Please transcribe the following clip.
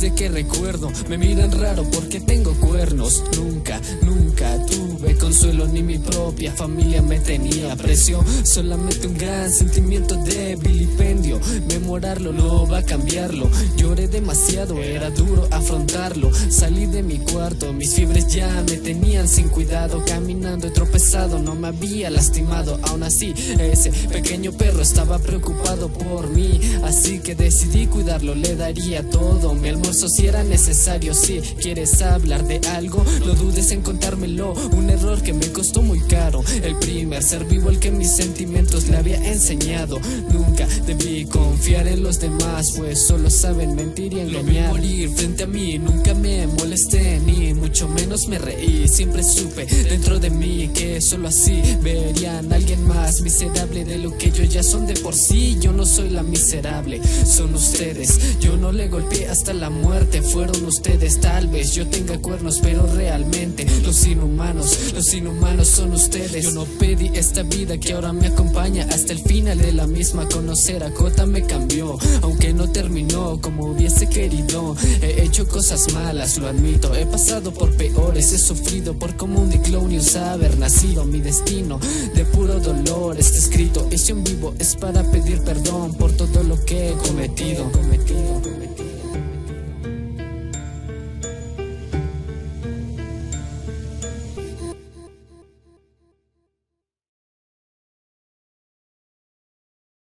desde que recuerdo. Me miran raro porque tengo cuernos. Nunca tuve consuelo, ni mi propia familia me tenía aprecio. Solamente un gran sentimiento de vilipendio. Memorarlo no va a cambiarlo. Lloré demasiado, era duro afrontarlo. Salí de mi cuarto, mis fiebres ya me tenían sin cuidado. Caminando he tropezado, no me había lastimado. Aún así, ese pequeño perro estaba preocupado por mí, así que decidí cuidarlo, le daría todo mi almuerzo si era necesario. Si quieres hablar de algo, no dudes en contármelo. Un error que me costó muy caro, el primer ser vivo al que mis sentimientos le había enseñado. Nunca debí confiar en los demás, pues solo saben mentir y engañar. Lo vi morir frente a mí, nunca me molesté, ni mucho menos me reí. Siempre supe dentro de mí que solo así verían a alguien más miserable de lo que ellos ya son de por sí. Yo no soy la miserable, son ustedes. Yo no le golpeé hasta la muerte, fueron ustedes. Tal vez yo tenga cuernos, pero realmente los inhumanos son ustedes. Yo no pedí esta vida que ahora me acompaña hasta el final de la misma. Conocer a Cota me cambió, aunque no terminó como hubiese querido. He hecho cosas malas, lo admito. He pasado por peores, he sufrido por como un diclonius haber nacido. Mi destino de puro dolor está escrito. Y si un vivo es para pedir perdón por todo lo que he cometido.